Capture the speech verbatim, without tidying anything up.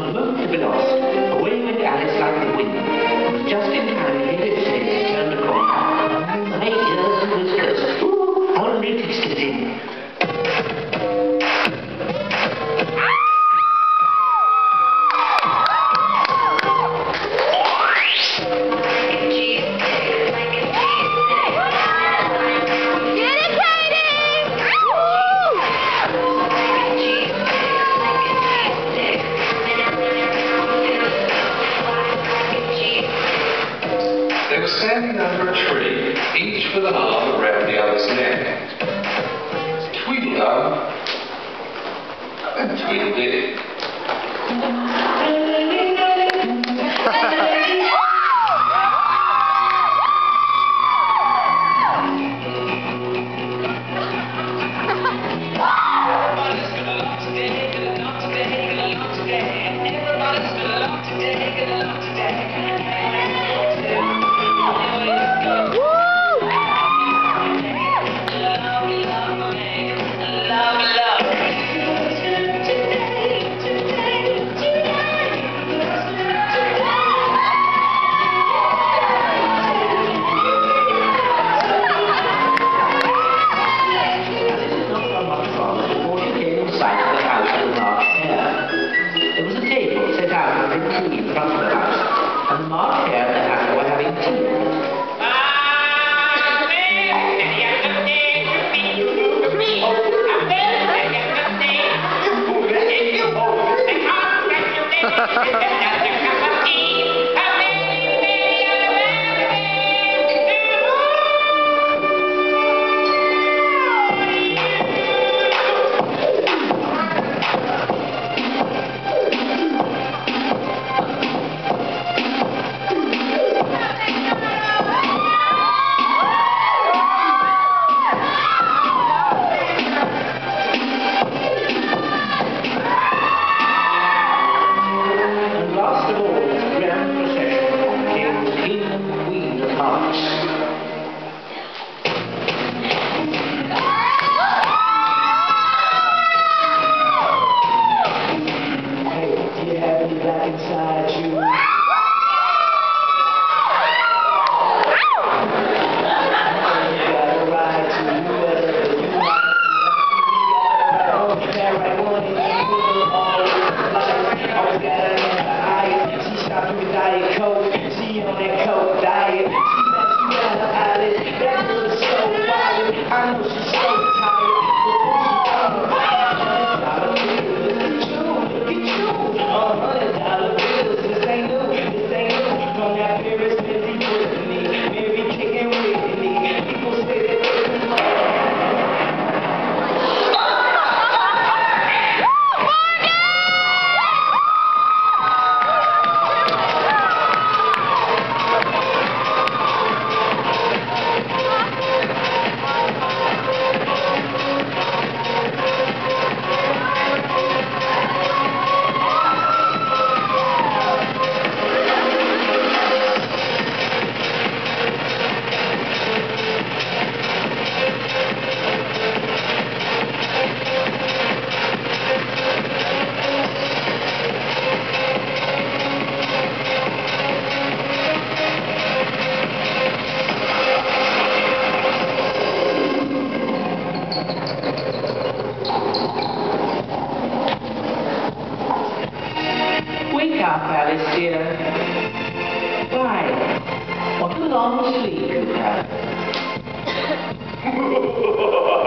not a moment to be lost. Away went Alice like the wind. It was just in time to hear its head turned a corner. Oh, my ears and whiskers. Ooh, how neat it's getting. They were standing under a tree, each with an arm around the other's neck. Tweedledum and Tweedledee. Wake up, Alice, dear. Why, what a long sleep you've had.